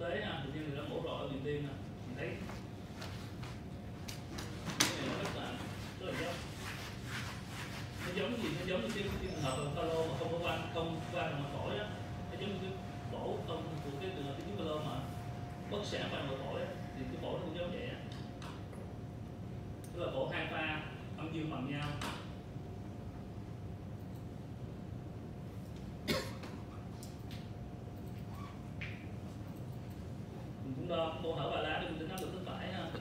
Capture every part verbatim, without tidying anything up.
tế ha, tự nhiên người ta mổ rọi ở viện tim nè, mình thấy cái này nó rất là rất là giống. Nó giống gì? Nó giống như cái trường hợp là Phaolô mà không có van không van động mạch phổi á, nó giống như cái bổ không của cái trường hợp cái Phaolô mà bất sản van động mạch phổi á, thì cái bổ nó cũng giống vậy á, tức là bổ hai pha âm dương bằng nhau. Mình cũng đo mô hở ba lá để mình tính áp lực thất phải ha.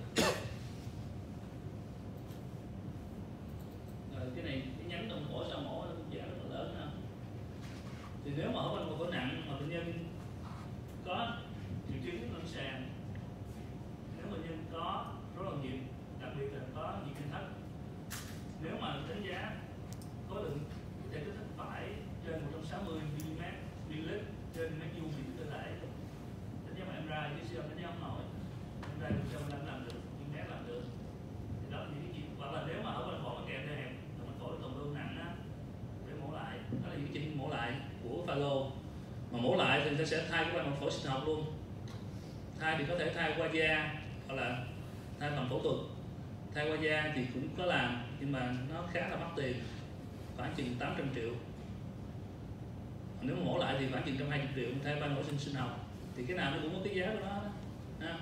Rồi cái này cái nhánh động phổi sau mổ nó cũng giảm rất là lớn ha. Thì nếu mà ở bên một phổi nặng mà bệnh nhân có triệu chứng lâm sàng, nếu bệnh nhân có rối loạn nhịp, đặc biệt là có nhịp tim thấp, nếu mà đánh giá khối lượng thể tích thất phải trên một trăm sáu mươi mi-li-mét trên mét vuông thì cơ thể, đánh giá mà em ra chứ siêu âm đánh giá không nổi, em ra được siêu âm làm được, nhưng mét làm được, thì đó là những cái chuyện. Hoặc là nếu mà ở bên phổi nó kèm theo hẹp, động mạch phổi tổn thương nặng á, để mổ lại, đó là những cái chuyện mổ lại của Phaolô. Mà mổ lại thì người ta sẽ thay cái van mạch phổi sinh học luôn. Thay thì có thể thay qua da hoặc là thay bằng phẫu thuật. Thay qua da thì cũng có làm nhưng mà nó khá là mắc tiền, khoảng chừng tám trăm triệu. Còn nếu mà mổ lại thì khoảng chừng một trăm hai mươi triệu thay van mổ sinh sinh học. Thì cái nào nó cũng có cái giá của nó đó. Ha.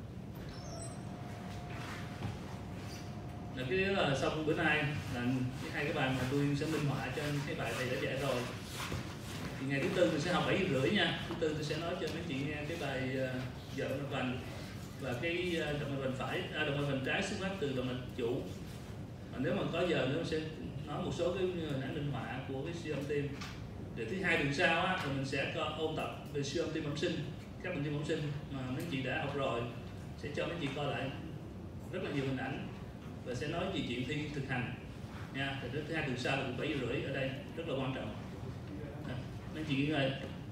Là cái đó là xong bữa nay là cái hai cái bài mà tôi sẽ minh họa cho cái bài thầy đã dạy rồi. Thì ngày thứ tư tôi sẽ học bảy giờ rưỡi nha. Thứ tư tôi sẽ nói cho mấy chị nghe cái bài uh, giờ động mạch vành và cái uh, động mạch vành phải, à, động mạch vành trái xuất phát từ động mạch chủ. Và nếu mà có giờ nữa sẽ nói một số cái hình ảnh minh họa của cái siêu âm tim. Để thứ hai tuần sau á, thì mình sẽ có ôn tập về siêu âm tim bẩm sinh, các bệnh tim bẩm sinh mà mấy chị đã học rồi, sẽ cho mấy chị coi lại rất là nhiều hình ảnh và sẽ nói về chuyện thi thực hành nha. Thì thứ hai tuần sau là bảy giờ rưỡi ở đây rất là quan trọng. À, mấy chị nghỉ ngơi.